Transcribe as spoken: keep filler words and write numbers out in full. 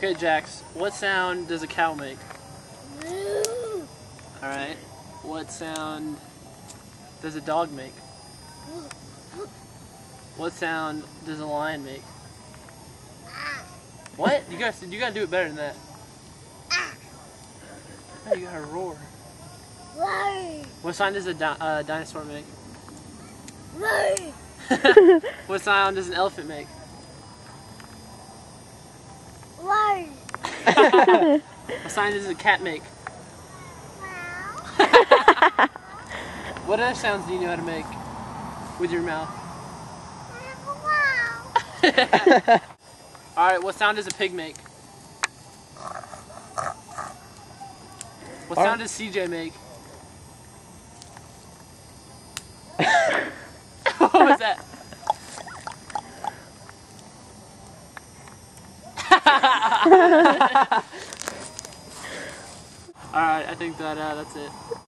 Okay, Jax, what sound does a cow make? Alright. What sound does a dog make? What sound does a lion make? What? You gotta, you gotta do it better than that. Oh, you gotta roar. What sound does a di uh, dinosaur make? What sound does an elephant make? What sound does a cat make? What other sounds do you know how to make with your mouth? Alright, what sound does a pig make? What sound does C J make? What was that? Alright, I think that uh, that's it.